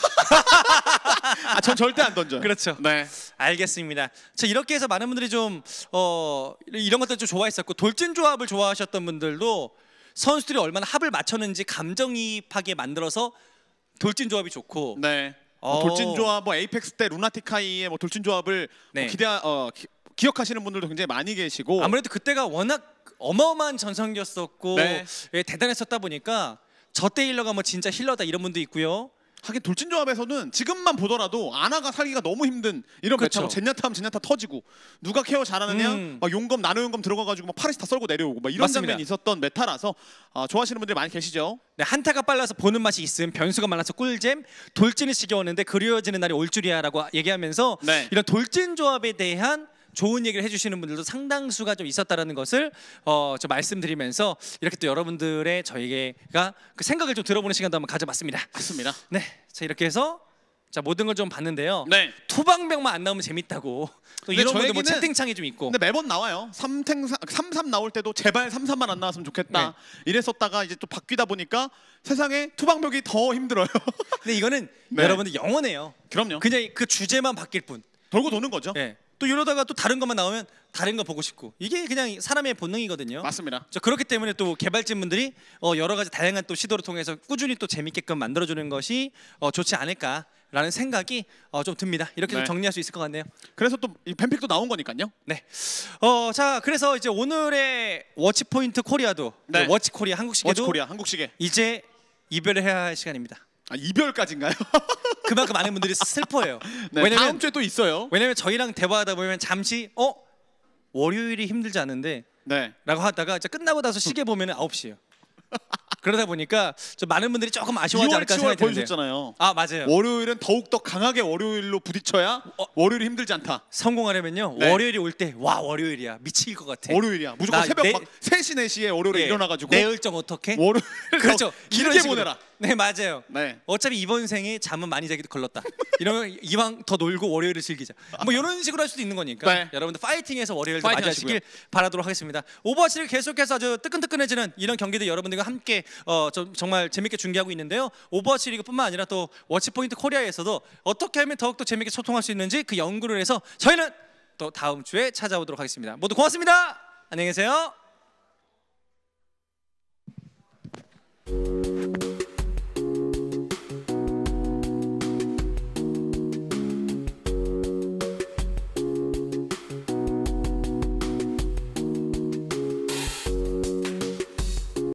아, 전 절대 안 던져요. 그렇죠. 네. 알겠습니다. 자, 이렇게 해서 많은 분들이 좀 어, 이런 것들 좀 좋아했었고 돌진 조합을 좋아하셨던 분들도 선수들이 얼마나 합을 맞췄는지 감정이입하게 만들어서 돌진 조합이 좋고. 네. 어. 뭐 돌진 조합, 뭐 에이펙스 때 루나티카이의 뭐 돌진 조합을 네. 뭐 기대 어, 기, 기억하시는 분들도 굉장히 많이 계시고. 아무래도 그때가 워낙 어마어마한 전성기였었고 네. 예, 대단했었다 보니까 저때 힐러가 뭐 진짜 힐러다 이런 분도 있고요. 하긴 돌진 조합에서는 지금만 보더라도 아나가 살기가 너무 힘든 이런 그렇죠. 메타고 젠야타 하면 젠야타 터지고 누가 케어 잘하느냐 음. 막 용검 나노 용검 들어가가지고 막 파르시 다 썰고 내려오고 막 이런 맞습니다. 장면이 있었던 메타라서 어, 좋아하시는 분들이 많이 계시죠. 네, 한타가 빨라서 보는 맛이 있음, 변수가 많아서 꿀잼, 돌진이 지겨웠는데 그리워지는 날이 올 줄이야라고 얘기하면서 네. 이런 돌진 조합에 대한 좋은 얘기를 해주시는 분들도 상당수가 좀 있었다라는 것을 어, 좀 말씀드리면서 이렇게 또 여러분들의 저희가 그 생각을 좀 들어보는 시간도 한번 가져봤습니다. 맞습니다. 네, 자 이렇게 해서 자 모든 걸 좀 봤는데요. 네. 투방병만 안 나오면 재밌다고 또 근데 이런 분들 뭐 저에게는- 채팅창이 좀 있고. 근데 매번 나와요. 삼탱 삼삼 나올 때도 제발 삼삼만 안 나왔으면 좋겠다. 네. 이랬었다가 이제 또 바뀌다 보니까 세상에 투방벽이 더 힘들어요. 근데 이거는 네. 여러분들 영원해요. 그럼요. 그냥 그 주제만 바뀔 뿐. 돌고 도는 거죠. 예. 또 이러다가 또 다른 것만 나오면 다른 거 보고 싶고 이게 그냥 사람의 본능이거든요. 맞습니다. 저 그렇기 때문에 또 개발진분들이 어 여러 가지 다양한 또 시도를 통해서 꾸준히 또 재밌게끔 만들어주는 것이 어 좋지 않을까라는 생각이 어 좀 듭니다. 이렇게 좀 네. 정리할 수 있을 것 같네요. 그래서 또 이 팬픽도 나온 거니까요. 네. 어 자 그래서 이제 오늘의 워치 포인트 코리아도 네. 그 워치 코리아 한국시계도 워치 코리아 한국시계. 이제 이별을 해야 할 시간입니다. 아, 이별까지인가요? 그만큼 많은 분들이 슬퍼해요. 네, 왜냐면 다음 주에 또 있어요. 왜냐면 저희랑 대화하다 보면 잠시 어 월요일이 힘들지 않은데 네. 라고 하다가 이제 끝나고 나서 시계 보면 아홉 시예요. 그러다 보니까 좀 많은 분들이 조금 아쉬워하지 이월, 않을까 칠월 생각이 드는데. 보여줬잖아요. 아 맞아요. 월요일은 더욱 더 강하게 월요일로 부딪혀야 어. 월요일이 힘들지 않다. 성공하려면요 네. 월요일이 올 때 와 월요일이야 미칠 것 같아. 월요일이야. 무조건 나 새벽 내- 막 세 시 네 시에 월요일에 예, 일어나가지고 내 열정 어떻게? 월요일 그렇죠. 이런 길게 식으로. 보내라. 네 맞아요. 네. 어차피 이번 생에 잠은 많이 자기도 걸렀다. 이러면 이왕 더 놀고 월요일을 즐기자. 뭐 이런 식으로 할 수도 있는 거니까 네. 여러분들 파이팅해서 월요일도 파이팅 맞이하시길 바라도록 하겠습니다. 오버워치를 계속해서 아주 뜨끈뜨끈해지는 이런 경기들 여러분들과 함께 어, 좀 정말 재밌게 중계하고 있는데요. 오버워치 리그뿐만 아니라 또 워치포인트 코리아에서도 어떻게 하면 더욱더 재밌게 소통할 수 있는지 그 연구를 해서 저희는 또 다음 주에 찾아오도록 하겠습니다. 모두 고맙습니다. 안녕히 계세요.